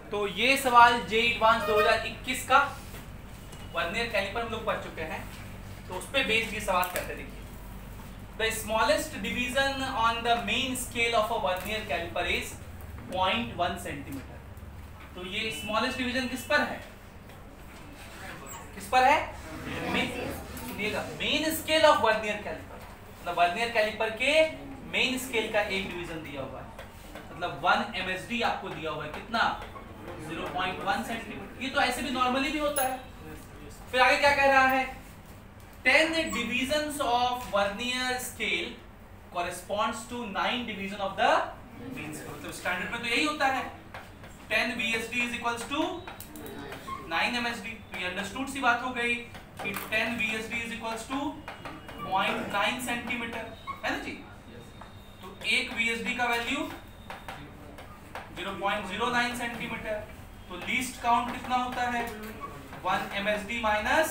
तो ये सवाल जे एडवांस 2021 का वर्नियर कैलिपर हम लोग पढ़ चुके हैं, तो उस पे बेस्ड ये सवाल करते हैं। देखिए, the smallest division on the main scale of a vernier calliper is 0.1 centimetre. तो ये स्मॉलेस्ट डिवीजन किस पर है? किस पर है? Main scale of vernier calliper, मतलब वर्नियर कैलिपर के मेन स्केल का एक डिवीजन दिया हुआ है, मतलब 1 MSD आपको दिया हुआ है। कितना? 0.1 सेंटीमीटर। ये तो ऐसे भी नॉर्मली भी होता है। फिर आगे क्या कह रहा है? 10 divisions of vernier scale corresponds to 9 division of the mean scale। मतलब स्टैंडर्ड में तो यही होता है, 10 VSD is equals to 9 MSD। तो ये अंडरस्टूड सी बात हो गई कि 10 VSD is equals to 0.9 centimetre, है ना जी? तो एक VSD का वैल्यू 0.09 सेंटीमीटर। तो लीस्ट काउंट कितना होता है? 1 MSD माइनस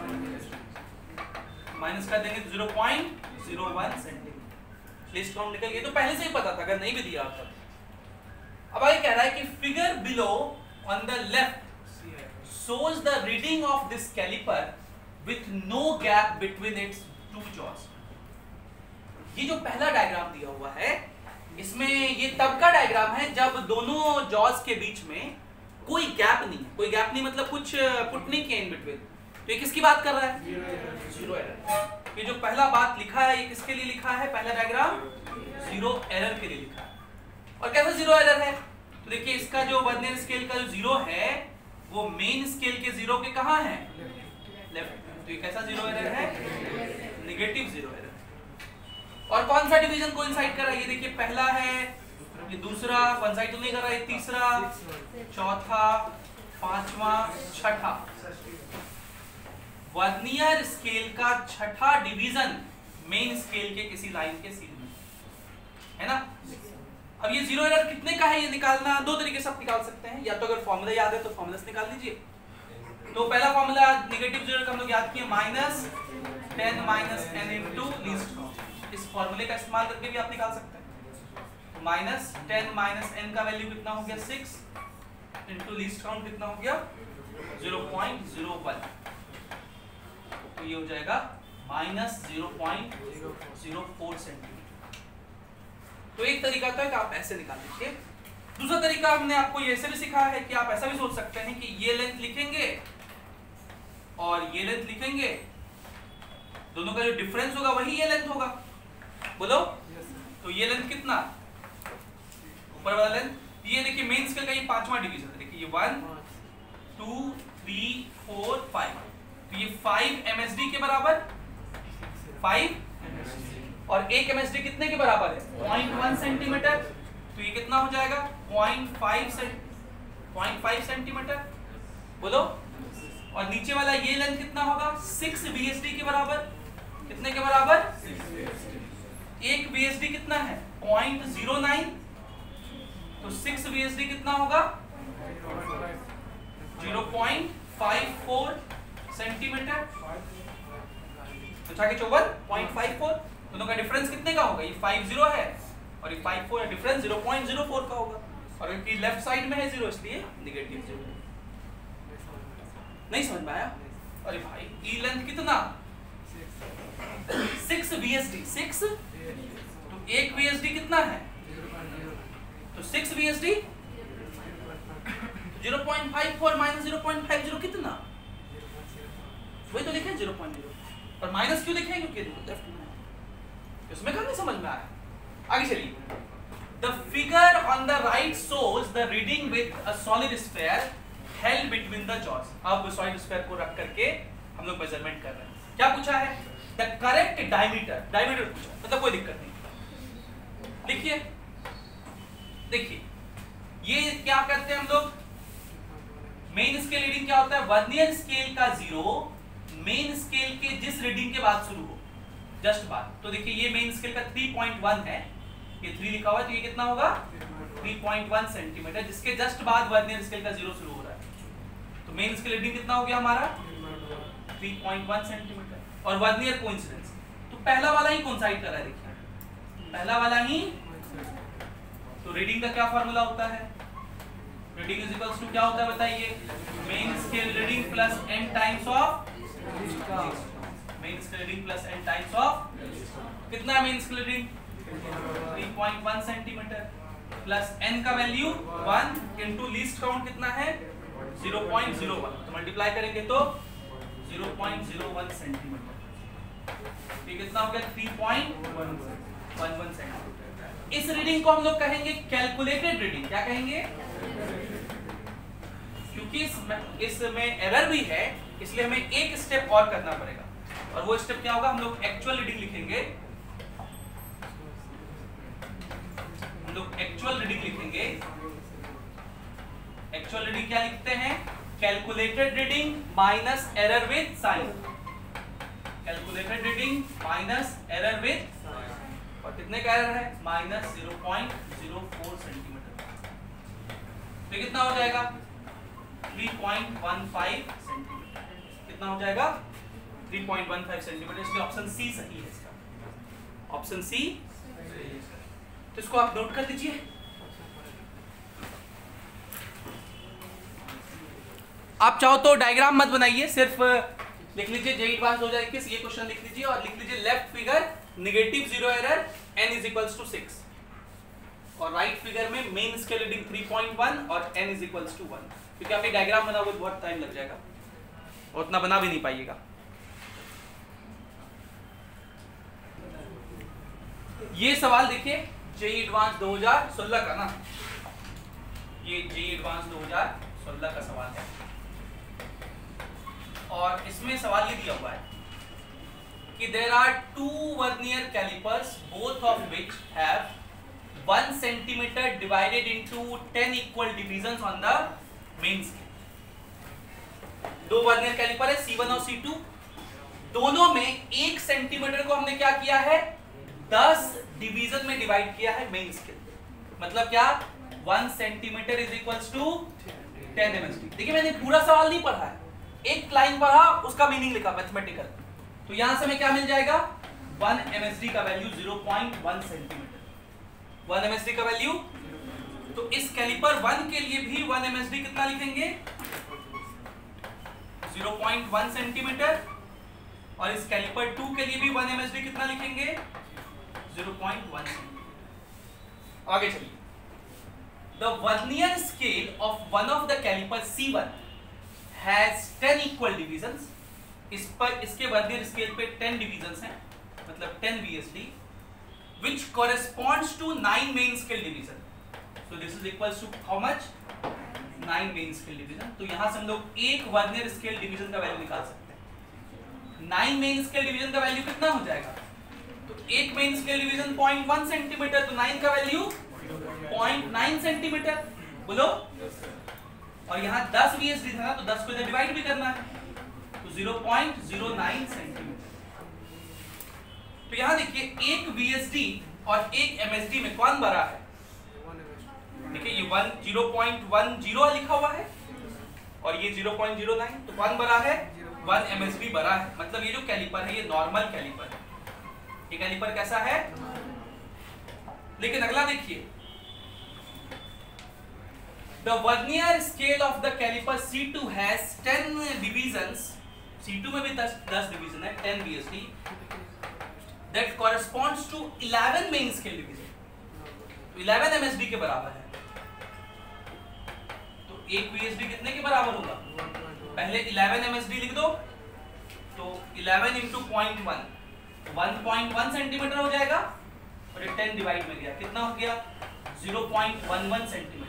कर देंगे 0.01 सेंटीमीटर। लीस्ट काउंट निकल गया। तो पहले से ही पता था, अगर नहीं भी दिया था। अब आगे कह रहा है कि figure below on the left shows the reading of this caliper with no gap between its two jaws। ये जो पहला डायग्राम दिया हुआ है, इसमें ये तब का डायग्राम है जब दोनों जॉज के बीच में कोई गैप नहीं है। कोई गैप नहीं मतलब कुछ पुट नहीं किया इन बिटवीन। तो ये किसकी बात कर रहा है? Zero error. ये जो पहला बात लिखा है, ये किसके लिए लिखा है? पहला डायग्राम जीरो एरर के लिए लिखा है। और कैसे जीरो एरर है? तो देखिए, इसका जो वर्नियर स्केल का जो जीरो है वो मेन स्केल के जीरो के कहाँ है? लेफ्ट। तो ये कैसा जीरो एरर है? Negative zero error. और कौन सा डिवीजन कोइंसाइड कर रहा है? ये देखिए, पहला है, ये दूसरा कोइंसाइड तो नहीं कर रहा है, तीसरा, चौथा, पांचवा, छठा। वर्नियर स्केल का छठा डिवीजन मेन स्केल के किसी लाइन के सीध में है ना। अब ये जीरो एरर कितने का है ये निकालना दो तरीके से आप निकाल सकते हैं। या तो अगर फॉर्मूला याद है तो फॉर्मूला से निकाल लीजिए। तो पहला फॉर्मूला नेगेटिव जीरो का हम लोग याद किए, -10 - n इनटू लीस्ट काउंट। इस फॉर्मूले का इस्तेमाल करके भी आप निकाल सकते हैं। तो -10 - n का वैल्यू कितना हो गया? 6 इनटू लीस्ट काउंट कितना हो गया? 0.01। तो ये हो जाएगा -0.04 सेंटीमीटर। तो एक तरीका तो है कि आप ऐसे निकाल लीजिए। दूसरा तरीका हमने आपको ये ऐसे भी सिखाया है कि आप ऐसा भी सोच सकते हैं कि ये लेंथ लिखेंगे और ये लेंथ लिखेंगे, दोनों का जो डिफरेंस होगा वही ये लेंथ होगा। बोलो तो ये लेंथ कितना? ऊपर वाला लेंथ, ये देखिए मेन स्केल का ये पांचवा डिवीजन है। देखिए ये 1 2 3 4 5। तो ये 5 MSD के बराबर, 5 और 1 MSD कितने के बराबर है? 0.1 सेंटीमीटर। तो ये कितना हो जाएगा? 0.5 सेंटीमीटर। बोलो। और नीचे वाला ये लेंथ कितना होगा? 6 VSD के बराबर। कितने के बराबर? 1 VSD कितना है? 0.09। तो 6 VSD कितना होगा? 0.54 सेंटीमीटर। तो 0.54। दोनों का डिफरेंस कितने का होगा? ये 50 है और ये 54 है। डिफरेंस 0.04 का होगा। और ये लेफ्ट साइड में है 0, इसलिए नेगेटिव 0। नहीं समझ में आया? अरे भाई, ई लेंथ कितना? 6 VSD। 6 तो 1 VSD कितना है? तो 6 VSD 0.54 - 0.50 कितना? वही तो लिखे 0.0। और माइनस क्यों लिखे? क्योंकि लेफ्ट में इसमें कहाँ नहीं समझ में आया। आगे चलिए। The figure on the right shows the reading with a solid sphere held between the jaws। अब solid sphere को रख करके हम लोग मेजरमेंट कर रहे हैं। क्या पूछा है? The correct diameter पूछा, मतलब कोई दिक्कत नहीं। लिखिए, देखिए ये क्या करते हैं हम लोग? मेन स्केल रीडिंग क्या होता है? वर्नियर स्केल का 0 मेन स्केल के जिस रीडिंग के बाद शुरू हो, जस्ट बाद। तो देखिए ये मेन स्केल का 3.1 है, ये 3 लिखा हुआ है, तो ये कितना होगा? 3.1 सेंटीमीटर, जिसके जस्ट बाद वर्नियर स्केल का 0 शुरू हो रहा है। तो मेन स्केल रीडिंग कितना हो गया हमारा? 3.1 सेंटीमीटर। और वर्नियर कोइंसिडेंस, तो पहला वाला ही कोइंसाइड कर रहा है। देखिए पहला वाला ही। तो रीडिंग का क्या फॉर्मूला होता है? रीडिंग इज इक्वल्स टू क्या होता है बताइए, main scale reading plus n times of main scale reading plus n times of, कितना है main scale reading 3.1 centimetre plus n का वैल्यू 1 इनटू लीस्ट काउंट कितना है 0.01, तो मल्टीप्लाई करेंगे तो 0.01 सेंटीमीटर, ये कितना हो गया 3.11 सेंटीमीटर। इस रीडिंग को हम लोग कहेंगे कैलकुलेटेड रीडिंग, क्या कहेंगे, क्योंकि इसमें एरर भी है इसलिए हमें एक स्टेप और करना पड़ेगा, और वो स्टेप क्या होगा, हम लोग एक्चुअल रीडिंग लिखेंगे, हम लोग एक्चुअल रीडिंग लिखेंगे। एक्चुअल रीडिंग क्या लिखते हैं, calculated reading minus error with sign, calculated reading minus error with, और कितने का एरर है माइनस 0.04 सेंटीमीटर, तो कितना हो जाएगा 3.15 सेंटीमीटर, कितना हो जाएगा 3.15 सेंटीमीटर, इसलिए ऑप्शन सी सही है इसका, ऑप्शन सी। तो इसको आप नोट कर लीजिए। आप चाहो तो डायग्राम मत बनाइए, सिर्फ लिख लीजिए जेई एडवांस 2021 ये क्वेश्चन लिख लीजिए, और लिख लीजिए left figure negative 0 error n is equals to 6, और राइट फिगर में मेन स्केल रीडिंग 3.1 और n इज इक्वल्स टू 1, क्योंकि आप ये डायग्राम बनाओगे तो बहुत टाइम लग जाएगा और उतना बना भी नहीं पाइएगा। ये सवाल देखिए जेई एडवांस 2016 का ना, ये जेई एडवांस 2016 का सवाल है, और इसमें सवाल ये दिया हुआ है कि there are 2 vernier callipers both of which have 1 centimetre divided into 10 equal divisions on the main scale. 2 vernier calliper है C1 और C2, दोनों में 1 सेंटीमीटर को हमने क्या किया है 10 डिवीजन में डिवाइड किया है मेन स्केल, मतलब क्या 1 centimetre is equals to 10 msd। देखिए मैंने पूरा सवाल नहीं पढ़ा है, एक लाइन पढ़ा उसका मीनिंग लिखा मैथमेटिकल, तो यहां से हमें क्या मिल जाएगा 1 msd का वैल्यू 0.1 सेंटीमीटर, 1 msd का वैल्यू। तो इस कैलिपर 1 के लिए भी 1 msd कितना लिखेंगे 0.1 सेंटीमीटर, और इस कैलिपर 2 के लिए भी 1 msd कितना लिखेंगे 0.1 सेंटीमीटर। आगे चलिए, the vernier scale of one of the caliper C1 has 10 equal divisions, इस पर इसके वर्नियर स्केल पे 10 डिविजन्स हैं, मतलब 10 VSD, which corresponds to 9 main scale division, so this is equals to how much 9 main scale division। तो यहां से हम लोग एक वर्नियर स्केल डिवीजन का वैल्यू निकाल सकते हैं, 9 मेन स्केल डिवीजन का वैल्यू कितना हो जाएगा, तो एक मेन स्केल डिवीजन 0.1 सेंटीमीटर, तो 9 का वैल्यू 0.9 सेंटीमीटर, बोलो, और यहाँ 10 VSD था ना, तो 10 को इधर डिवाइड भी करना है, तो 0.09 सेंटीमीटर। तो यहाँ देखिए एक VSD और एक MSD में कौन बड़ा है, देखिए ये 0.10 लिखा हुआ है और ये 0.09, तो कौन बड़ा है 1 MSD बड़ा है, मतलब ये जो कैलिपर है ये नॉर्मल कैलिपर है, ये कैलिपर कैसा है। लेकिन अगला देखिए, the vernier scale of the caliper C2 has 10 divisions, C2 में भी 10 डिवीजन है, 10 VSD, that corresponds to 11 main scale division, 11 MSD के बराबर है। तो एक VSD कितने के बराबर होगा, पहले 11 MSD लिख दो, तो 11 इंटू 0.1 1.1 सेंटीमीटर हो जाएगा, और ये 10 डिवाइड में गया, कितना हो गया 0.11 सेंटीमीटर।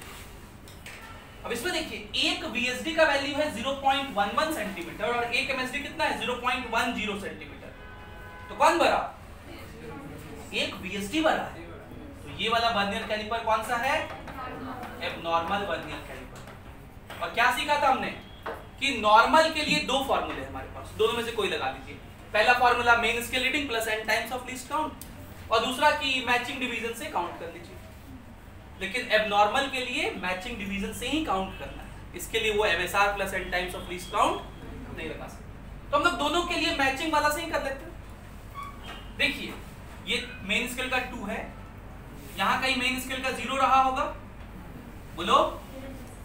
अब इसमें देखिए एक VSD का वैल्यू है 0.11 सेंटीमीटर और एक MSD कितना है 0.10 सेंटीमीटर, तो कौन बड़ा, एक VSD बड़ा है। तो ये वाला वर्नियर कैलिपर कौन सा है, एबनॉर्मल वर्नियर कैलिपर। और क्या सीखा था हमने कि नॉर्मल के लिए 2 फॉर्मूले हमारे पास, दोनों में से कोई लगा लीजिए। पहला formula main scale reading plus n times of least count, और दूसरा की मैचिंग डिवीजन से काउंट कर लीजिए। लेकिन एबनॉर्मल के लिए मैचिंग डिवीजन से ही काउंट करना है, इसके लिए वो MSR plus n times of least count नहीं लगा सकते, तो हम लोग दोनों के लिए मैचिंग वाला से ही कर लेते हैं। देखिए ये मेन स्केल का 2 है, यहाँ कहीं मेन स्केल का 0 रहा होगा, बोलो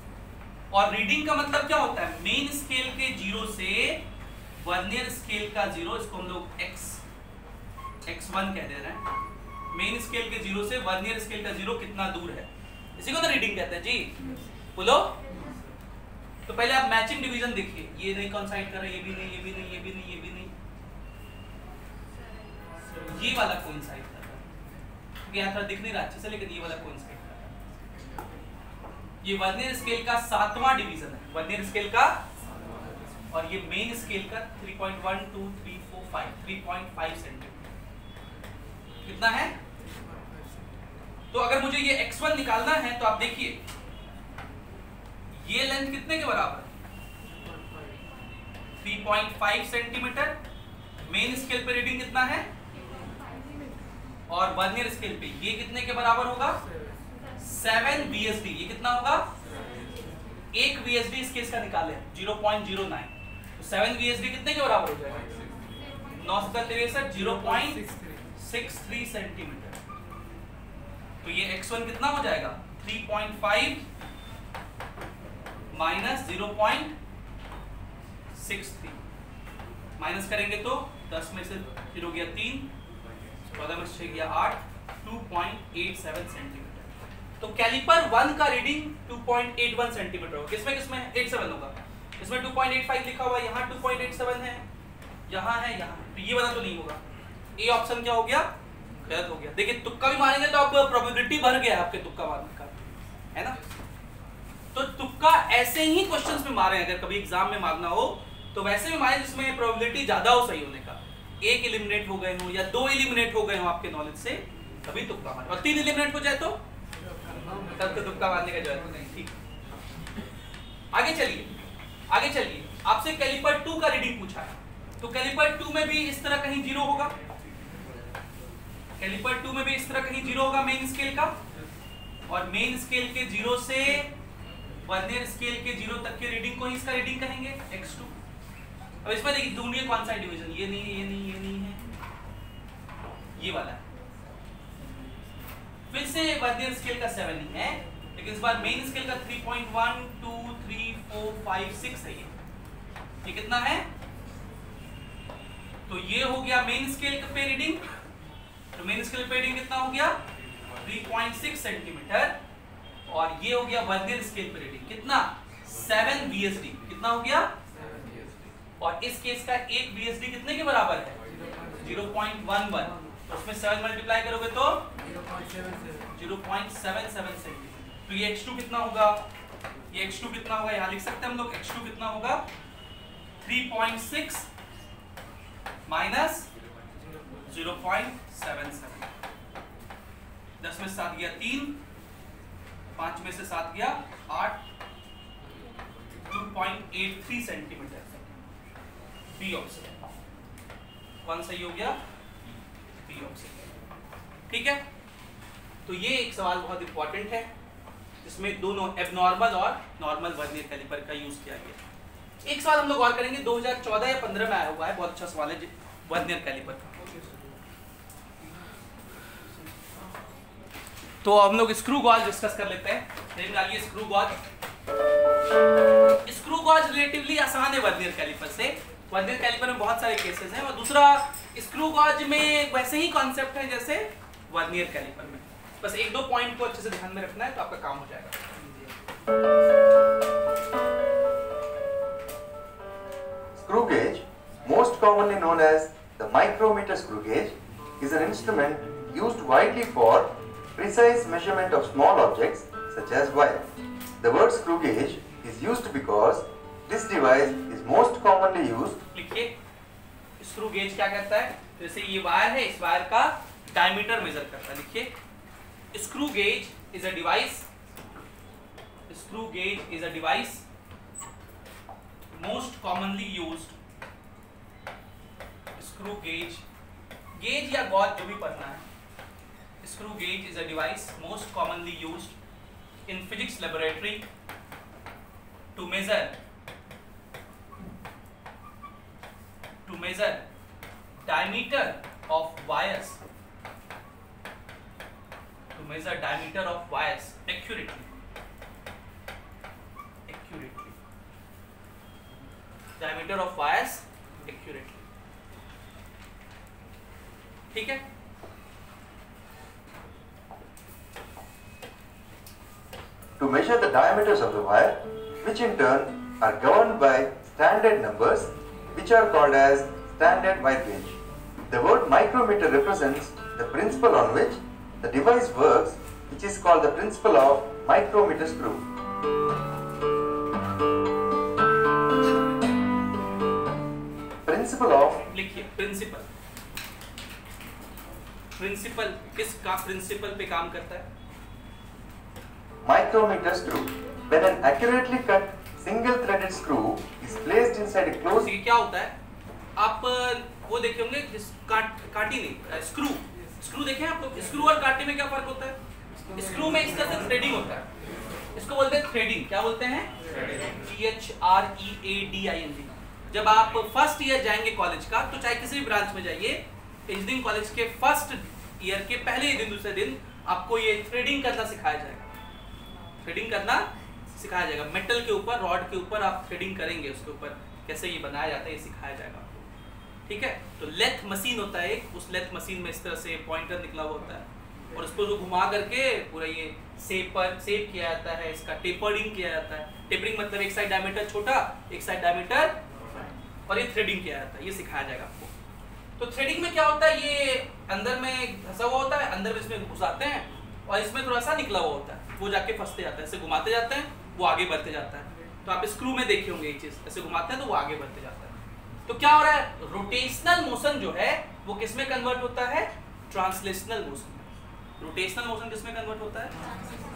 और रीडिंग का मतलब क्या होता है, मेन स्केल के 0 से वर्नियर स्केल का 0, इसको हम लोग x1 कह दे रहे हैं। मेन स्केल के 0 से वर्नियर स्केल का 0 कितना दूर है, इसी को तो रीडिंग कहते हैं जी। बोलो। तो पहले आप मैचिंग डिवीजन देखिए, ये नहीं कोइंसाइड कर रहा है, ये भी नहीं, ये भी नहीं, ये भी नहीं, ये भी नहीं, ये वाला कोइंसाइड कर रहा है, क्योंकि यहाँ थोड़ा दिख नहीं रहा अच्छे से, लेकिन ये वाला कोइंसाइड कर रहा है। ये वर्नियर स्केल का 7वां डिवीजन है, वर्नियर स्केल का, और ये मेन स्केल का 3.1 2 3 4 5 3.5 सेंटीमीटर कितना है। तो अगर मुझे ये x1 निकालना है तो आप देखिए ये लेंथ कितने के बराबर है, 3.5 सेंटीमीटर। मेन स्केल पे रीडिंग कितना है, और वर्नियर स्केल पे ये कितने के बराबर होगा, 7 VSD। ये कितना होगा, 1 VSD इस केस का निकाले 0.09, तो 7 VSD कितने के बराबर हो जाएगा, 9 63 0.63 सेंटीमीटर। तो ये x1 कितना हो जाएगा, 3.5 माइनस 0.63, माइनस करेंगे तो 10 में से 0 गया 3, 14 में से 6 गया 8, 2.87 सेंटीमीटर। तो कैलिपर 1 का रीडिंग 2.81 सेंटीमीटर होगा। किसमें किसमें 87 होगा, इसमें 2.85 लिखा हुआ है, यहाँ 2.87 है, यहाँ है, यहाँ है, तो ये वाला तो नहीं होगा। ए ऑप्शन क्या हो गया, गलत हो गया। देखिए तुक्का भी मारेंगे तो अब प्रोबेबिलिटी बढ़ गया आपके तुक्का मारने का, है ना। तो तुक्का ऐसे ही क्वेश्चंस में मारे, अगर कभी एग्जाम में मारना हो तो वैसे भी मारे जिसमें प्रोबेबिलिटी ज्यादा हो सही होने का, 1 एलिमिनेट हो गए हो या 2 एलिमिनेट हो गए हो आपके नॉलेज से, तभी तुक्का मारे। और 3 एलिमिनेट हो जाए तो तब तो तुक्का मारने का जरूरत नहीं। ठीक, आगे चलिए आपसे कैलिपर 2 का रीडिंग पूछा है, तो कैलिपर 2 में भी इस तरह कहीं 0 होगा, कैलिपर 2 में भी इस तरह कहीं 0 होगा मेन स्केल का, और मेन स्केल के 0 से वर्नियर स्केल के 0 तक के रीडिंग को ही इसका रीडिंग कहेंगे x2। अब इसमें देखिए ढूंढिए कौन सा डिवीजन, ये नहीं, ये नहीं, ये नहीं है, ये वाला है। फिर से वर्नियर स्केल का 7 ही है, लेकिन इस बार मेन स्केल का 3.1 2 3 4 5 6 है। ये कितना है, तो ये हो गया मेन स्केल पे रीडिंग, तो मेन स्केल पे रीडिंग कितना हो गया 3.6 सेंटीमीटर, और ये हो गया वर्नियर स्केल पे रीडिंग कितना 7 VSD। कितना हो गया, और इस केस का 1 VSD कितने के बराबर है 0.11, तो उसमें 7 मल्टीप्लाई करोगे तो 0.77 सेंटीमीटर। तो ये x2 कितना होगा, ये x2 कितना होगा, यहाँ लिख सकते हैं हम लोग, x2 कितना होगा 3.6 माइनस 0.77, 10 में से 7 गया 3, 5 में से 7 गया 8, 2.83 सेंटीमीटर। बी ऑप्शन 1 सही हो गया, बी ऑप्शन। ठीक है, तो ये एक सवाल बहुत इंपॉर्टेंट है जिसमें दोनों एबनॉर्मल और नॉर्मल वर्नियर कैलिपर का यूज किया गया। एक सवाल हम लोग और करेंगे 2014 या 15 में आया हुआ है, बहुत अच्छा सवाल है वर्नियर कैलिपर का। तो हम लोग स्क्रू गॉज डिस्कस कर लेते हैं। निकालिए screw gauge. Screw gauge relatively आसान है वर्नियर कैलिपर से। वर्नियर कैलिपर में बहुत सारे केसेस हैं, और दूसरा स्क्रू गॉज में वैसे ही कॉन्सेप्ट है जैसे वर्नियर कैलिपर में, बस 1-2 पॉइंट को अच्छे से ध्यान में रखना है तो आपका काम हो जाएगा। Screw gauge, most commonly known as the micrometer screw gauge, is an instrument used widely for precise measurement of small objects such as wire. The word screw gauge is used because this device is most commonly used. लिखिए screw gauge क्या करता है, जैसे ये wire है, इस wire का diameter major करता है। लिखिए screw gauge is a device, screw gauge is a device most commonly used. Screw gauge, gauge या गॉज जो भी पढ़ना है, screw gauge is a device most commonly used in physics laboratory to measure diameter of wires, accurately. diameter of wires accurately. ठीक है? To measure the diameters of the wire, which in turn are governed by standard numbers, which are called as standard wire gauge. The word micrometer represents the principle on which the device works, which is called the principle of micrometer screw. Principle of, लिखिए principle. Principle किसका principle पे काम करता है? micrometer screw. When an accurately cut single-threaded screw is placed inside a closed. क्या होता है? आप वो देखे होंगे काटी नहीं, स्क्रू देखे हैं आप लोग? स्क्रू और काटी में क्या फर्क होता है? स्क्रू में इस तरह से थ्रेडिंग होता है, इसको बोलते हैं थ्रेडिंग. क्या बोलते हैं? THREADING. जब आप फर्स्ट ईयर जाएंगे कॉलेज का, तो चाहे किसी भी ब्रांच में जाइए, इंजीनियरिंग कॉलेज के फर्स्ट ईयर के पहले ही दिन, दूसरे दिन आपको ये थ्रेडिंग करना सिखाया जाएगा. थ्रेडिंग करना सिखाया जाएगा. मेटल के ऊपर, रॉड के ऊपर आप थ्रेडिंग करेंगे, उसके ऊपर कैसे ये बनाया जाता है ये सिखाया जाएगा आपको. ठीक है? तो लेथ मशीन होता है एक, उस लेथ मशीन में इस तरह से पॉइंटर निकला हुआ होता है और उसको जो घुमा करके पूरा ये शेप किया जाता है. इसका टेपरिंग किया जाता है. टेपरिंग मतलब एक साइड डायमीटर छोटा, एक साइड डायमीटर, और ये थ्रेडिंग किया जाता है. ये सिखाया जाएगा आपको. तो थ्रेडिंग में क्या होता है? ये अंदर में धंसा हुआ होता है, अंदर में इसमें घुसाते हैं और इसमें थोड़ा सा निकला हुआ होता है, वो जाके फंसते जाता है. ऐसे घुमाते जाते हैं, वो आगे बढ़ते जाता है. तो आप स्क्रू में देखे होंगे ये चीज, ऐसे घुमाते हैं तो वो आगे बढ़ते जाता है. तो क्या हो रहा है? रोटेशनल मोशन जो है वो किस में कन्वर्ट होता है? Translational motion. रोटेशनल मोशन किस में कन्वर्ट होता है?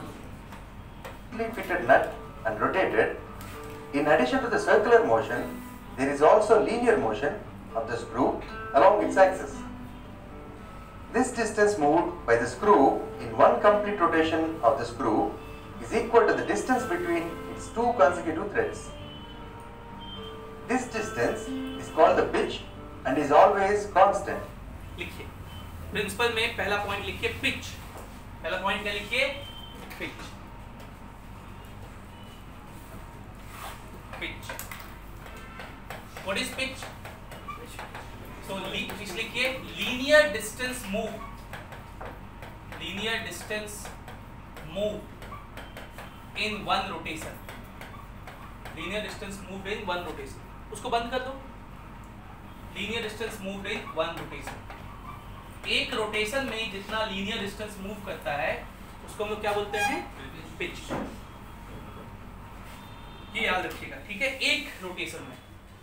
fitted nut and rotated. In addition to the circular motion, there is also linear motion of the screw along its axis. This distance moved by the screw in one complete rotation of the screw is equal to the distance between its two consecutive threads. This distance is called the pitch and is always constant. लिखिए प्रिंसिपल में पहला point लिखिए pitch. पहला point क्या लिखिए? Pitch. Pitch. What is pitch? So pitch लिखिए linear distance move. Linear distance move in one rotation. Linear distance moved in one rotation. उसको बंद कर दो. Linear distance moved in one rotation. एक रोटेशन में जितना लीनियर डिस्टेंस मूव करता है उसको हम लोग क्या बोलते हैं? पिच. ये याद रखिएगा. ठीक है? एक रोटेशन में.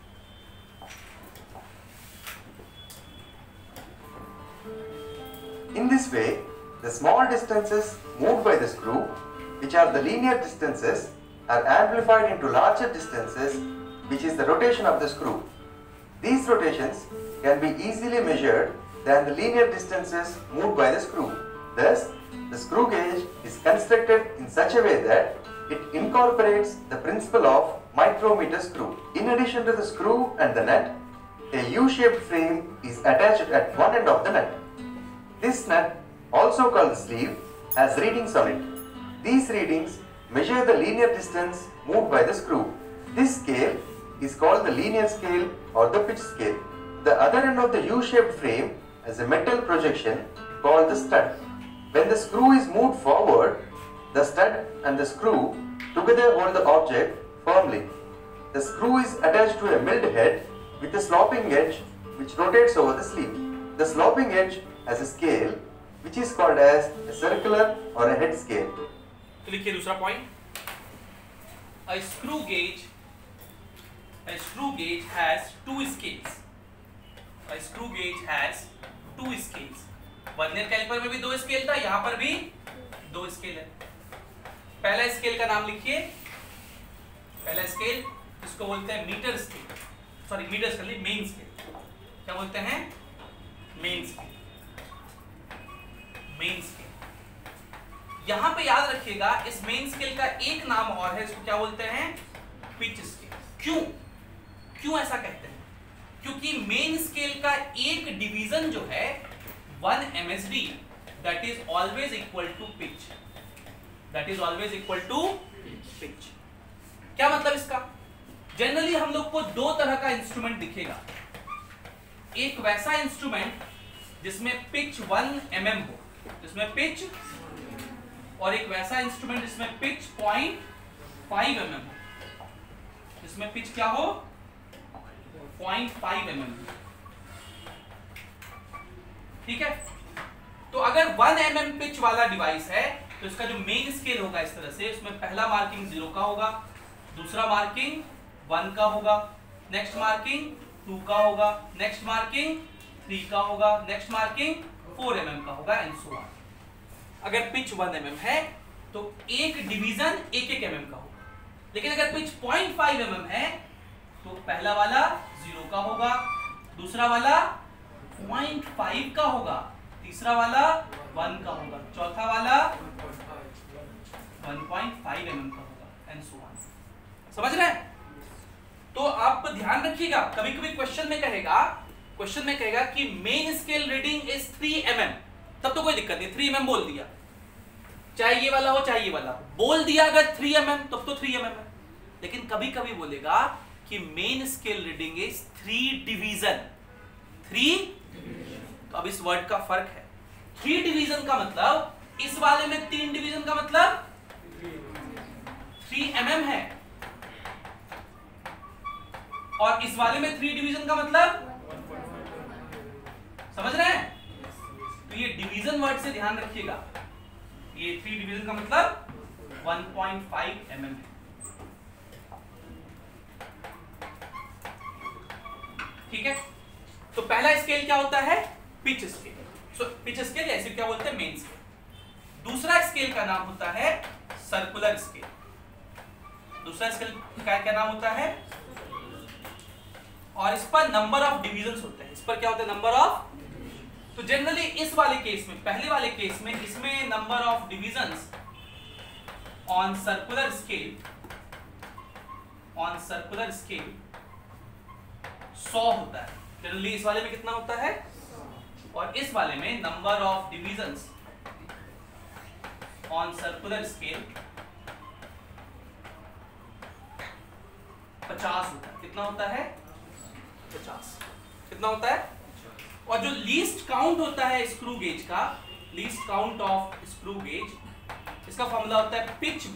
In this way, the small distances moved by the screw, which are the linear distances, are amplified into larger distances, which is the rotation of the screw. These rotations can be easily measured than the linear distances moved by the screw. Thus, the screw gauge is constructed in such a way that it incorporates the principle of micrometer screw. In addition to the screw and the nut, a U-shaped frame is attached at one end of the nut. This nut, also called the sleeve, has readings on it. These readings measure the linear distance moved by the screw. This scale is called the linear scale or the pitch scale. The other end of the U-shaped frame has a metal projection called the stud. When the screw is moved forward, the stud and the screw together hold the object firmly. The screw is attached to a milled head with a sloping edge which rotates over the sleeve. The sloping edge has a scale which is called as a circular or a head scale. तो लिखिए दूसरा point. A screw gauge has two scales. A screw gauge has two scales. Vernier calliper में भी दो scale था, यहाँ पर भी दो स्केल है. पहला स्केल का नाम लिखिए. पहला स्केल इसको बोलते हैं metre scale. Sorry metre scale, main scale. क्या बोलते हैं? Main scale. Main scale. यहां पे याद रखिएगा इस मेन स्केल का एक नाम और है, इसको क्या बोलते हैं? Pitch scale. क्यों ऐसा कहते हैं? क्योंकि मेन स्केल का एक डिवीजन जो है 1 MSD, that is always equal to pitch. That is always equal to pitch. क्या मतलब इसका? जनरली हम लोग को दो तरह का इंस्ट्रूमेंट दिखेगा, एक वैसा इंस्ट्रूमेंट जिसमें पिच 1 mm हो, जिसमें पिच, और एक वैसा इंस्ट्रूमेंट जिसमें पिच 0.5 mm हो, जिसमें पिच क्या हो 0.5 mm। ठीक है, तो अगर 1 mm पिच वाला डिवाइस है तो इसका जो मेन स्केल होगा इस तरह से, उसमें पहला मार्किंग 0 का होगा, दूसरा मार्किंग 1 का होगा, नेक्स्ट मार्किंग 2 का होगा, नेक्स्ट मार्किंग 3 का होगा, नेक्स्ट मार्किंग 4 mm का होगा, एंड सो ऑन। अगर पिच 1 mm है तो एक डिवीजन 1 mm का होगा, लेकिन अगर पिच 0.5 mm है तो पहला वाला 0 का होगा, दूसरा वाला 0.5 का होगा, तीसरा वाला 1 का होगा, चौथा वाला 1.5 mm का होगा, एंड सो ऑन। समझ रहे हैं? तो आप ध्यान रखिएगा, कभी कभी क्वेश्चन में कहेगा कि main scale reading is 3 mm, तब तो कोई दिक्कत नहीं, 3 mm बोल दिया, चाहे ये वाला हो चाहे ये वाला, बोल दिया अगर 3 mm तब तो 3 mm है। लेकिन कभी कभी बोलेगा कि main scale reading is 3 division, 3, तो अब इस वर्ड का फर्क है। 3 डिवीजन का मतलब इस वाले में 3 डिवीजन का मतलब 3 mm है, और इस वाले में 3 डिवीजन का मतलब, समझ रहे हैं? तो ये डिवीजन वर्ड से ध्यान रखिएगा, ये 3 डिवीजन का मतलब 1.5 mm है। ठीक है, तो पहला स्केल क्या होता है? Pitch scale. So pitch scale ऐसे क्या बोलते हैं? Main scale. दूसरा स्केल का नाम होता है सर्कुलर स्केल। दूसरा स्केल का क्या नाम होता है? और इस पर नंबर ऑफ डिवीजन्स होते हैं। इस पर क्या होता है? Number of. तो जनरली इस वाले केस में, पहले वाले केस में, इसमें number of divisions on circular scale 100 होता है। जनरली इस वाले में कितना होता है? और इस वाले में number of divisions on circular scale 50 होता है। कितना होता है? 50। कितना होता है? और जो लीस्ट काउंट होता है स्क्रू गेज का, least count of screw gauge, इसका फॉर्मूला होता है pitch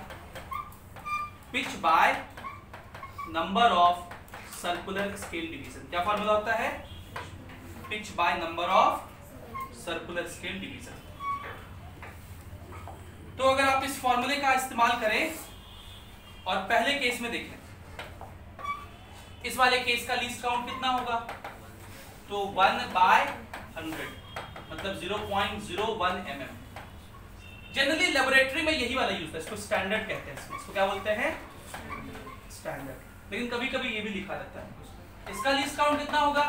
by number of circular scale division. क्या फॉर्मूला होता है? Pitch by number of circular scale division. तो अगर आप इस फॉर्मूले का इस्तेमाल करें और पहले केस में देखें, इस वाले केस का लीस्ट काउंट कितना होगा? तो 1/100 मतलब 0.01 mm। जनरली लेबोरेटरी में यही वाला यूज होता है, इसको स्टैंडर्ड कहते हैं। इसको क्या बोलते हैं? स्टैंडर्ड। लेकिन कभी कभी ये भी लिखा रहता है। इसका लीस्ट काउंट कितना होगा?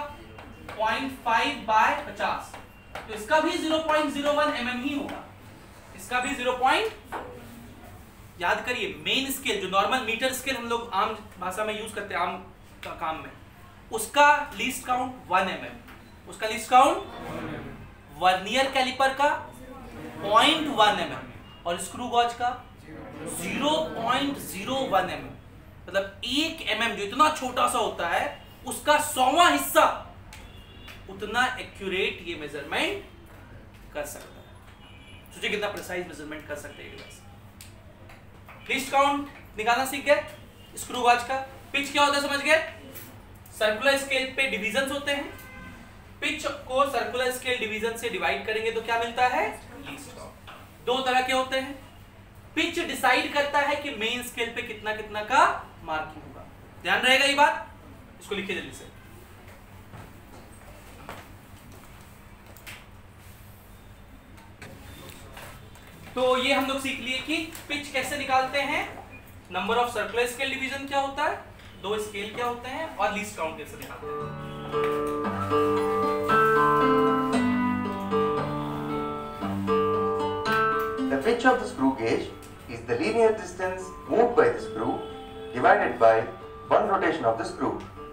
0.5/50। तो इसका भी 0.01 mm ही होगा। इसका भी 0. याद करिए, मेन स्केल जो नॉर्मल मीटर स्केल हम लोग आम भाषा में यूज करते हैं, आम का काम में, उसका लीस्ट काउंट 1 mm। उसका लीस्ट काउंट वर्नियर कैलिपर का 0.1 mm और स्क्रू गॉज का 0.01 mm। मतलब 1 mm जो इतना छोटा सा होता है, उसका 100वां हिस्सा उतना एक्यूरेट ये मेजरमेंट कर सकता है। सोचिए कितना प्रिसाइज मेजरमेंट कर सकते हैं ये डिवाइस। लीस्ट काउंट निकालना सीख गए स्क्रू गॉज का। पिच क्या होता है समझ गए? सर्कुलर स्केल पे डिवीजन्स होते हैं। पिच को सर्कुलर स्केल डिवीजन से डिवाइड करेंगे तो क्या मिलता है? Least count. दो तरह के होते हैं। पिच डिसाइड करता है कि मेन स्केल पे कितना कितना का मार्किंग होगा। ध्यान रहेगा ये बात? इसको लिखिए जल्दी से। तो ये हम लोग सीख लिए कि पिच कैसे निकालते हैं, number of circular scale division क्या होता है, 2 स्केल क्या होते हैं, और लीस्ट काउंट कैसे निकालते हैं। The pitch of the screw gauge is the linear distance moved by the screw divided by one rotation of the screw.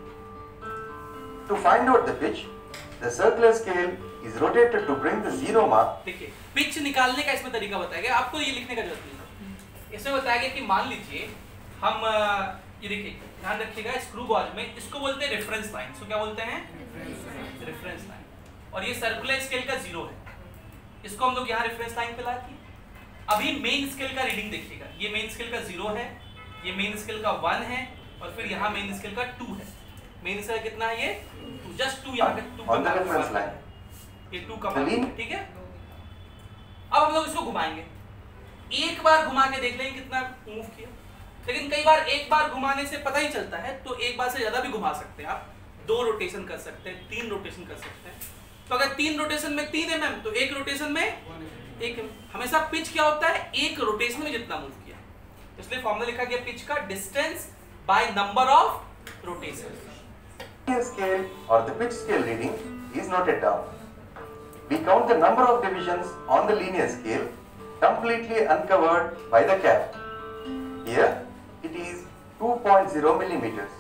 To find out the pitch, the circular scale is rotated to bring the zero mark. देखिए, pitch निकालने का इसमें तरीका बताया गया, आपको ये लिखने का जरूरत नहीं है। इसमें बताया गया कि मान लीजिए हम ये देखिए ध्यान रखिएगा, स्क्रू गॉज में इसको बोलते हैं रेफरेंस लाइन। सो क्या बोलते हैं? Reference line. और ये सर्कुलर स्केल का 0 है, इसको हम लोग यहाँ रेफरेंस लाइन पे लाते हैं। अभी मेन स्केल का रीडिंग देखिएगा, ये मेन स्केल का 0 है, ये मेन स्केल का 1 है, और फिर यहाँ मेन स्केल का 2 है। मेन स्केल कितना है? ये 2, जस्ट 2 यहाँ पे 2 on the reference line. ये 2 का मान है, ठीक है। अब हम लोग इसको घुमाएंगे, एक बार घुमा के देख लेंगे कितना मूव किया। लेकिन कई बार एक बार घुमाने से पता ही चलता है, तो एक बार से ज्यादा भी घुमा सकते हैं आप, 2 रोटेशन कर सकते हैं, 3 रोटेशन कर सकते हैं। तो अगर 3 रोटेशन में 3 mm, तो 1 रोटेशन में 1 mm। हमेशा पिच क्या होता है? 1 रोटेशन में जितना मूव किया, इसलिए फॉर्मूला लिखा गया पिच का distance by number of rotation. Linear scale or the pitch scale reading is noted down. We count the number of divisions on the linear scale completely uncovered by the cap. Here it is 2.0 millimeters.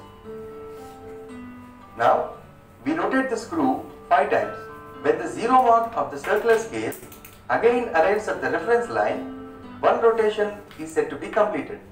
Now we rotate the screw 5 times. When the 0 mark of the circular scale again arrives at the reference line, one rotation is said to be completed.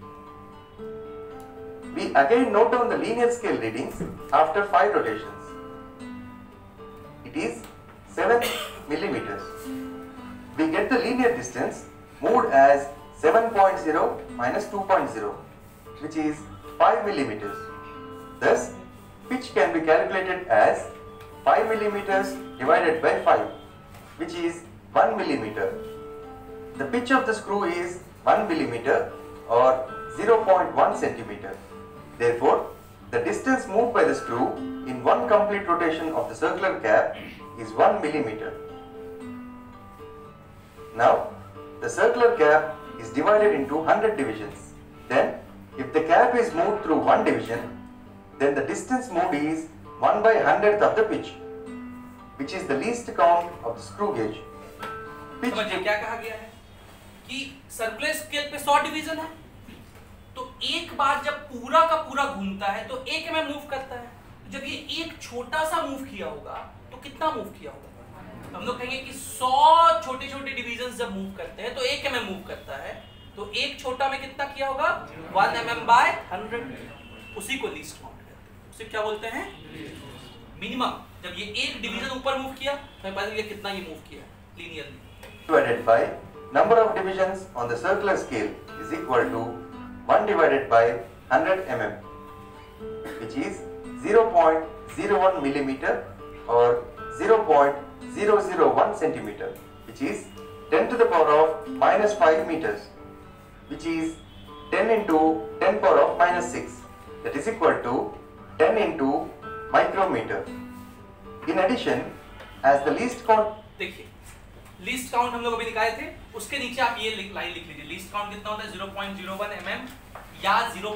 We again note down the linear scale readings after 5 rotations. It is 7 millimeters. We get the linear distance moved as 7.0 minus 2.0, which is 5 millimeters. Thus, pitch can be calculated as 5 millimeters divided by 5, which is 1 millimeter. The pitch of the screw is 1 millimeter or 0.1 centimeter. Therefore, the distance moved by the screw in one complete rotation of the circular cap is 1 millimeter. Now, the circular cap is divided into 100 divisions. Then, if the cap is moved through one division, then the distance moved is 1 by 100th of the pitch, which is the least count of the screw gauge. समझिए क्या कहा गया है कि circular scale पे 100 division है, तो एक बार जब पूरा का पूरा घूमता है तो 1 mm मूव करता है। तो जब ये एक छोटा सा मूव किया होगा तो कितना मूव किया होगा? हम लोग कहेंगे कि 100 छोटे छोटे डिवीजन जब मूव करते हैं तो 1 mm मूव करता है, तो एक छोटा में कितना किया होगा? 1 mm by 100। उसी को लीस्ट काउंट कहते हैं, उसे क्या बोलते हैं? मिनिमम। जब ये एक डिवीजन ऊपर मूव किया तो पता चला कितना ये मूव किया linearly. Divided by number of divisions on the circular scale is equal to 1 divided by 100 mm, which is 0.01 millimeter or 0.001 centimeter, which is 10 to the power of minus 5 meters, which is 10 into 10 power of minus 6, that is equal to 10 into micrometer. In addition, as the least count, देखिए least count हम लोग अभी निकाले थे, उसके नीचे आप ये लाइन लिख लीजिए। लीस्ट काउंट कितना होता है? 0.01 mm या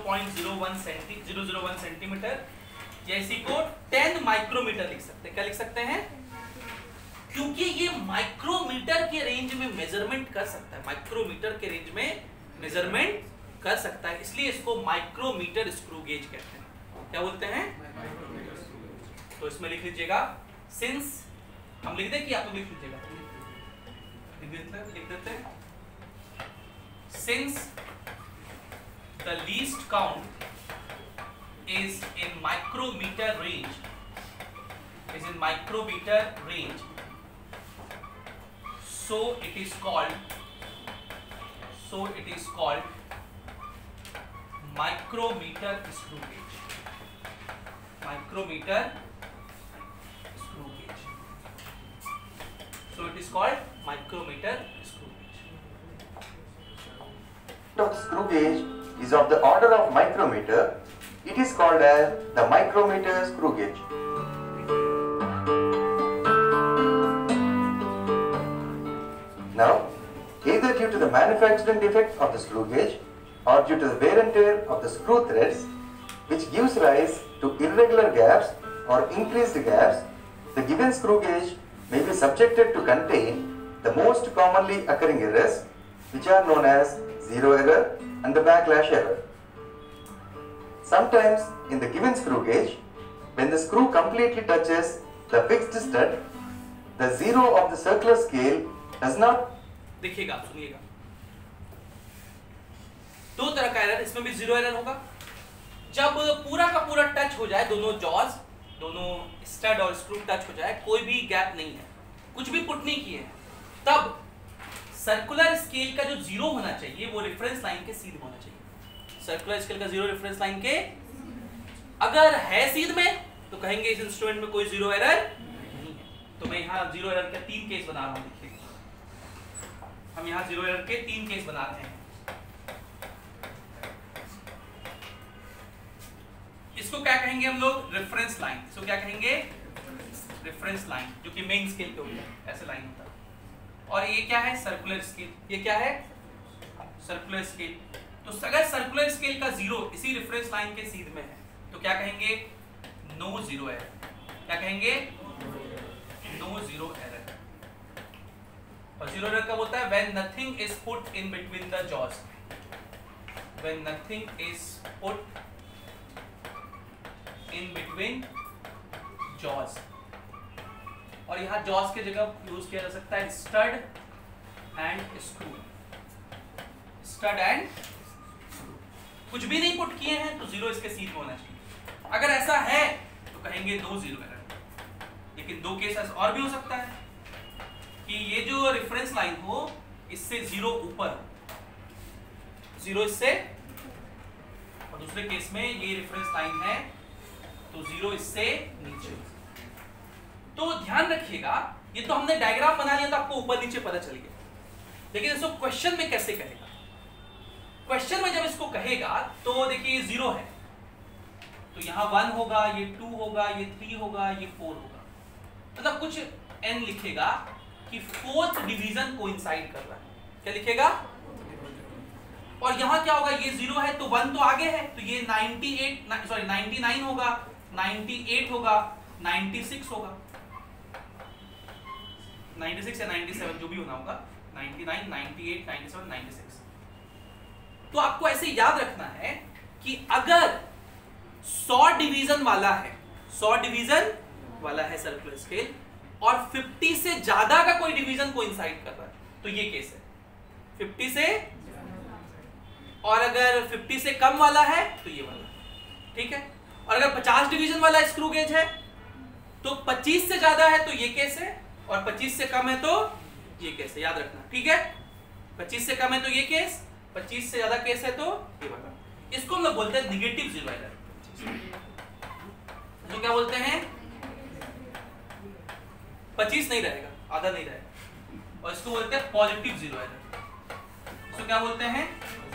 0.001 सेंटीमीटर, या इसी को 10 माइक्रोमीटर लिख सकते हैं। क्या लिख सकते हैं? क्योंकि ये माइक्रोमीटर के रेंज में मेजरमेंट कर सकता है, माइक्रोमीटर के रेंज में मेजरमेंट कर सकता है, इसलिए इसको माइक्रोमीटर स्क्रू गेज कहते हैं। क्या बोलते हैं? तो इसमें लिख लीजिएगा, सिंस हम लिख दें कि आप लोग लिख लीजिएगा, लिख देते हैं, since the least count is in micrometer range, so it is called micrometer screw gauge. So it is called micrometer screw gauge. of the screw gauge is of the order of micrometer. It is called as the micrometer screw gauge. Now, either due to the manufacturing defect of the screw gauge or due to the wear and tear of the screw threads, which gives rise to irregular gaps or increased gaps, the given screw gauge may be subjected to contain the most commonly occurring errors, which are known as zero error and the backlash error. Sometimes in the given screw gauge, when the screw completely touches the fixed stud, the zero of the circular scale does not. देखिएगा, सुनिएगा, दो तरह का error, इसमें भी zero error होगा, जब पूरा का पूरा टच हो जाए, दोनों जॉज, दोनों स्टड और स्क्रू टच हो जाए, कोई भी गैप नहीं है, कुछ भी पुट नहीं किए हैं, तब सर्कुलर स्केल का जो जीरो होना चाहिए वो रेफरेंस लाइन के सीध होना चाहिए। सर्कुलर स्केल का जीरो रेफरेंस लाइन के अगर है सीध में तो कहेंगे इस इंस्ट्रूमेंट में कोई जीरो एरर नहीं है। तो मैं यहाँ जीरो एरर के 3 केस बना रहा हूँ। देखिए हम यहाँ जीरो एरर के 3 केस बना रहे हैं। इसको क्या कहेंगे हम लोग? Reference line. इसको क्या कहेंगे? रेफरेंस लाइन, जो कि मेन स्केल पे होता है, ऐसे लाइन होता है। और ये क्या है? Circular scale. ये क्या है? Circular scale. तो अगर सर्कुलर स्केल का जीरो इसी रेफरेंस लाइन के सीध में है तो क्या कहेंगे? No zero error. क्या कहेंगे? No zero error. और जीरो एरर कब होता है? When nothing is put in between the jaws. When nothing is put in between jaws. और यहां जॉज की जगह यूज किया जा सकता है stud and screw. Stud and screw. कुछ भी नहीं पुट किए हैं तो जीरो इसके सीध में होना चाहिए। अगर ऐसा है तो कहेंगे दो जीरो एरर। लेकिन दो केस और भी हो सकता है कि ये जो रेफरेंस लाइन हो इससे जीरो ऊपर, जीरो इससे, और दूसरे केस में ये रेफरेंस लाइन है तो जीरो इससे नीचे। तो ध्यान रखिएगा, ये तो हमने डायग्राम बना लिया तो आपको ऊपर नीचे पता चल गया, लेकिन इसको क्वेश्चन में कैसे कहेगा? क्वेश्चन में जब इसको कहेगा तो देखिए ये जीरो है तो यहाँ 1 होगा, ये 2 होगा, ये 3 होगा, ये 4 होगा, मतलब कुछ n लिखेगा कि फोर्थ डिवीजन कोइंसाइड कर रहा है। क्या लिखेगा? और यहाँ क्या होगा? ये जीरो है तो 1 तो आगे है तो ये 99 होगा, 98 होगा, 96 होगा, 96 या 97 जो भी होना होगा, 99, 98, 97, 96। तो आपको ऐसे याद रखना है कि अगर 100 डिवीजन वाला है, 100 डिवीजन वाला है सर्कुलर स्केल और 50 से ज्यादा का कोई डिवीजन कोइंसाइड कर रहा है तो ये केस है 50 से, और अगर 50 से कम वाला है तो ये वाला, ठीक है। और अगर 50 डिवीजन वाला स्क्रू गेज है तो 25 से ज्यादा है तो ये केस है और 25 से कम है तो ये केस है, याद रखना, ठीक है। 25 से कम है तो ये केस, 25 से ज्यादा केस है तो ये वाला। इसको हम लोग बोलते हैं निगेटिव जीरो एरर। तो क्या बोलते हैं? 25 नहीं रहेगा, आधा नहीं रहेगा, और इसको बोलते हैं पॉजिटिव जीरो एरर। इसको क्या बोलते हैं?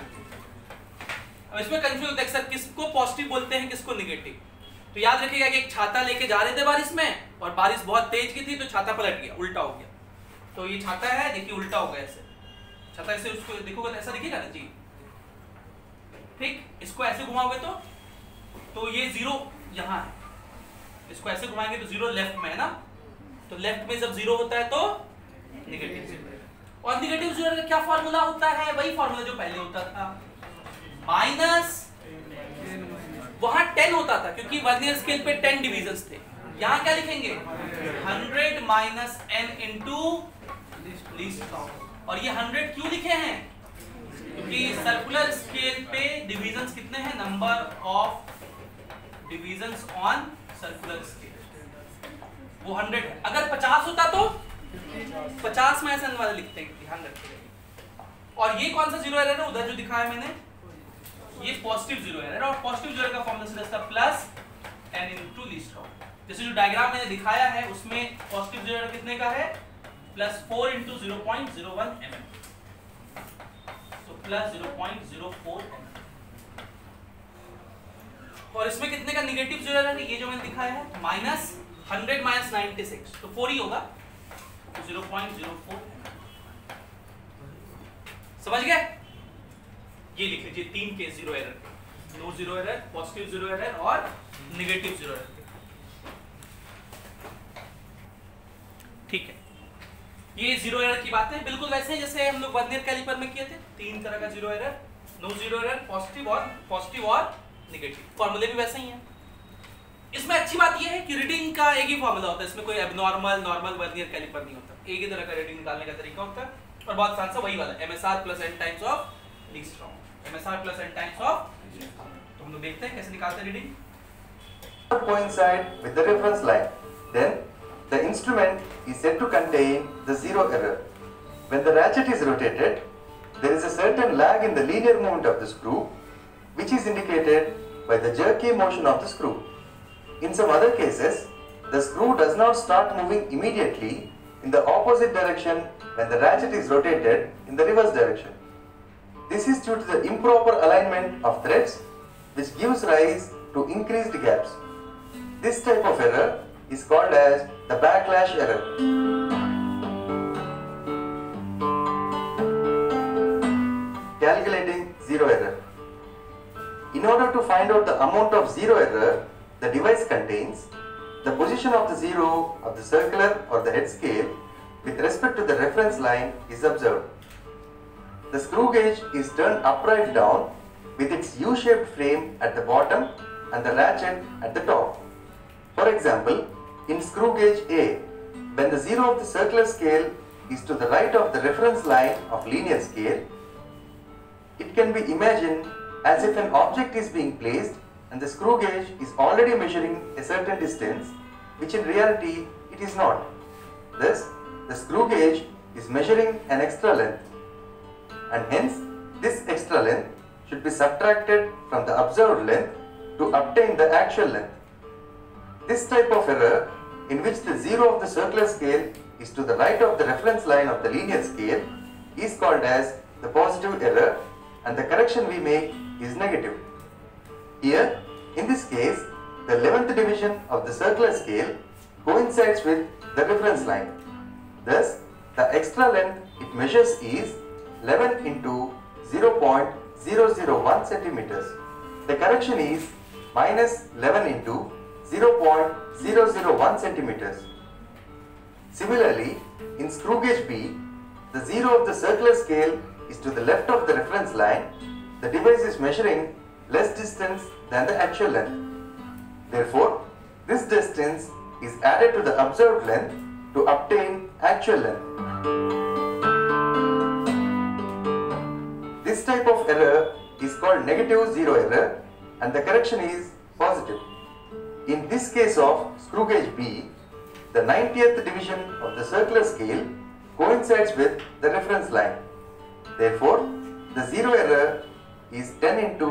अब इसमें कंफ्यूज होता है सर किसको पॉजिटिव बोलते हैं किसको निगेटिव। तो याद रखिएगा कि एक छाता लेके जा रहे थे बारिश में और बारिश बहुत तेज की थी तो छाता पलट गया, उल्टा हो गया। तो ये छाता है, देखिए उल्टा हो गया ऐसे, छाता ऐसे उसको देखोगे तो ऐसा दिखेगा ना जी, ठीक। इसको ऐसे घुमाओगे तो ये जीरो यहाँ है, इसको ऐसे घुमाएंगे तो जीरो लेफ्ट में है ना, तो लेफ्ट में जब जीरो होता है तो निगेटिव जीरो। और निगेटिव जीरो का क्या फॉर्मूला होता है? वही फॉर्मूला जो पहले होता था, माइनस, वहां 10 होता था क्योंकि वर्नियर स्केल पे 10 डिविजन्स थे। यहां क्या लिखेंगे? 100 minus n into least count. और ये 100 क्यों लिखे हैं? क्योंकि सर्कुलर स्केल पे डिविजन्स कितने हैं? Number of divisions on circular scale वो 100 है। अगर 50 होता तो 50 में ऐसा वाला लिखते हैं, ध्यान रखिएगा। और ये कौन सा जीरो एरर है? उधर जो दिखाया मैंने, ये पॉजिटिव जीरो एरर। और पॉजिटिव जीरो का फॉर्मूला सीधा सा plus n into least count. जैसे जो डायग्राम मैंने दिखाया है उसमें पॉजिटिव जीरो एरर कितने का है? प्लस 4 इंटू 0.01 mm, तो प्लस 0.04 mm। और इसमें कितने का निगेटिव जीरो एरर है? ये जो मैंने दिखाया है माइनस 100 माइनस 96 तो 4 ही होगा, तो 0.04 mm। समझ गए? ये लिख लीजिए 3 case zero error, no zero error, positive zero error और निगेटिव जीरो एरर, ठीक है। ये जीरो एरर की बात है, बिल्कुल वैसे ही जैसे हम लोग वर्नियर कैलिपर में किए थे। 3 तरह का zero error, no zero error, positive और निगेटिव। फॉर्मूले भी वैसे ही हैं। इसमें अच्छी बात यह है कि रीडिंग का एक ही फॉर्मूला होता है, इसमें कोई एबनॉर्मल नॉर्मल वर्नियर कैलिपर नहीं होता, एक ही तरह का रीडिंग निकालने का तरीका होता है। और बहुत आसान सा वही वाला MSR plus n times of least count, MSR plus n times of. तो हम लोग तो देखते हैं कैसे निकालते हैं reading. Coincide with the reference line, then the instrument is said to contain the zero error. When the ratchet is rotated, there is a certain lag in the linear movement of the screw, which is indicated by the jerky motion of the screw. In some other cases, the screw does not start moving immediately in the opposite direction when the ratchet is rotated in the reverse direction. This is due to the improper alignment of threads, which gives rise to increased gaps. This type of error is called as the backlash error. Calculating zero error. In order to find out the amount of zero error the device contains, the position of the zero of the circular or the head scale with respect to the reference line is observed. The screw gauge is turned upright down with its U-shaped frame at the bottom and the ratchet at the top. For example, in screw gauge A, when the zero of the circular scale is to the right of the reference line of linear scale, it can be imagined as if an object is being placed and the screw gauge is already measuring a certain distance, which in reality it is not. Thus, the screw gauge is measuring an extra length, and hence this extra length should be subtracted from the observed length to obtain the actual length. This type of error, in which the zero of the circular scale is to the right of the reference line of the linear scale, is called as the positive error, and the correction we make is negative. Here, in this case, the 11th division of the circular scale coincides with the reference line. Thus, the extra length it measures is 11 into 0.001 centimeters. The correction is minus 11 into 0.001 centimeters. Similarly, in screw gauge B, the zero of the circular scale is to the left of the reference line. The device is measuring less distance than the actual length. Therefore, this distance is added to the observed length to obtain actual length. This type of error is called negative zero error, and the correction is positive. In this case of screw gauge B, the 90th division of the circular scale coincides with the reference line. Therefore, the zero error is 10 into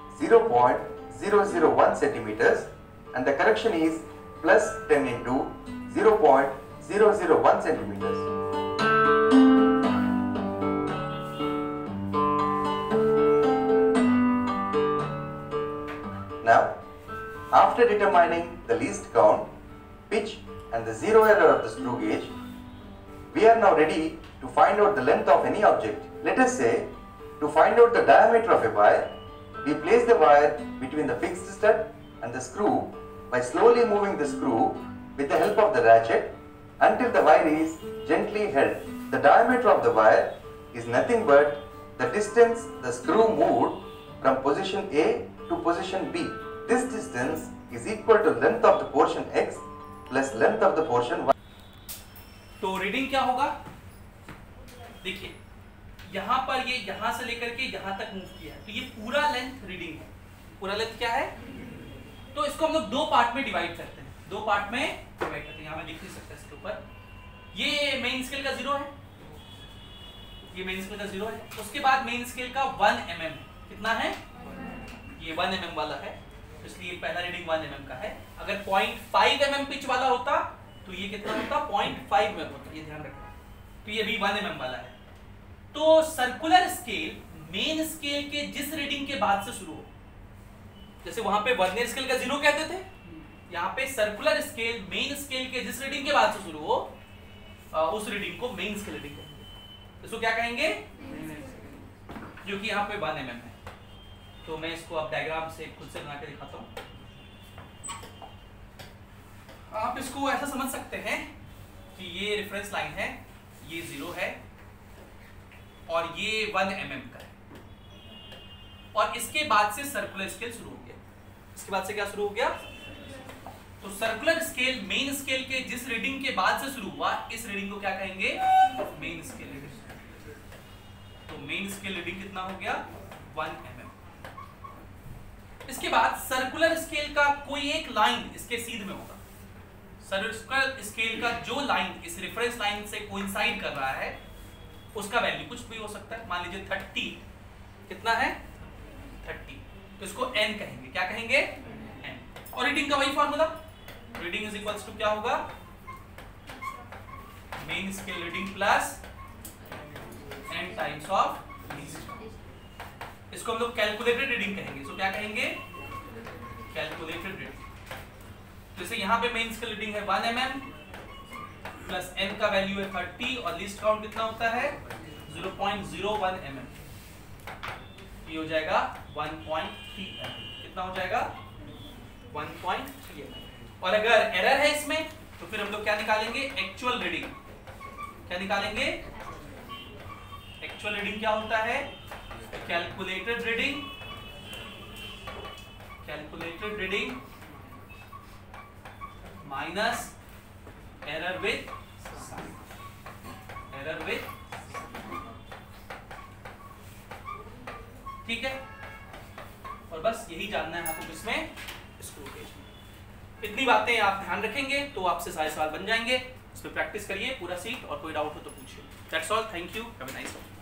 0.001 centimeters, and the correction is plus 10 into 0.001 centimeters. Now, after determining the least count, pitch and the zero error of the screw gauge, we are now ready to find out the length of any object. Let us say, to find out the diameter of a wire, we place the wire between the fixed stud and the screw by slowly moving the screw with the help of the ratchet until the wire is gently held. The diameter of the wire is nothing but the distance the screw moved from position A to position B. This distance is equal to length of the portion X plus length of the portion Y. तो reading क्या होगा? देखिए, यहाँ पर ये यहाँ से लेकर के यहाँ तक मूव किया है, तो ये पूरा लेंथ रीडिंग है. पूरा लेंथ क्या है? तो इसको हम लोग दो पार्ट में डिवाइड करते हैं. दो पार्ट में डिवाइड करते हैं. यहाँ मैं लिख नहीं सकता इसके ऊपर. ये मेन स्केल का जीरो है. ये मेन स्केल का जीरो है. उसके बाद मेन स्केल का 1 mm. कितना है? ये 1 mm वाला है, इसलिए पहला रीडिंग 1 mm का है. अगर 0.5 mm पिच वाला होता तो ये कितना होता? 0.5 mm होता. ये ध्यान रखना. तो ये भी 1 mm वाला है. तो सर्कुलर स्केल मेन स्केल के जिस रीडिंग के बाद से शुरू हो, जैसे वहां पे वर्नियर स्केल का जीरो कहते थे, यहाँ पे सर्कुलर स्केल मेन स्केल के जिस रीडिंग के बाद से शुरू हो, उस रीडिंग को मेन स्केल रीडिंग कहेंगे. इसको क्या कहेंगे? जो कि यहाँ पे 1 mm है. तो मैं इसको अब डायग्राम से खुद से बना के दिखाता हूँ. आप इसको ऐसा समझ सकते हैं कि ये रेफरेंस लाइन है, ये जीरो है और ये 1 mm का है, और इसके बाद से सर्कुलर स्केल शुरू हो गया. इसके बाद से क्या शुरू हो गया? तो सर्कुलर स्केल मेन स्केल के जिस रीडिंग के बाद से शुरू हुआ, इस रीडिंग को क्या कहेंगे? Main scale reading. तो मेन स्केल रीडिंग कितना हो गया? 1 mm. इसके बाद सर्कुलर स्केल का कोई एक लाइन इसके सीध में होगा। सर्कुलर स्केल का जो लाइन इस रेफरेंस लाइन से कोइंसाइड कर रहा है उसका वैल्यू कुछ भी हो सकता है। मान लीजिए 30 कितना है 30, तो इसको n कहेंगे। क्या कहेंगे n। और रीडिंग का वही formula, reading is equals to क्या होगा main scale reading plus n times of least. इसको हम लोग कैलकुलेटेड रीडिंग कहेंगे। सो क्या कहेंगे कैलकुलेटेड रीडिंग। जैसे यहाँ पे मेन स्केल रीडिंग है 1 mm प्लस n का वैल्यू है 30 और लीस्ट काउंट कितना होता है 0.01 mm। ये हो जाएगा 1.3 mm। कितना हो जाएगा 1.3 mm। और अगर एरर है इसमें तो फिर हम लोग क्या निकालेंगे एक्चुअल रीडिंग। क्या निकालेंगे एक्चुअल रीडिंग क्या होता है calculated reading, calculated reading minus error with sign, error with. ठीक है, और बस यही जानना है आपको इसमें स्क्रू गेज में। इतनी बातें आप ध्यान रखेंगे तो आपसे सारे सवाल बन जाएंगे। इस पर प्रैक्टिस करिए पूरा सीट, और कोई डाउट हो तो पूछिए। That's all, thank you, have a nice day.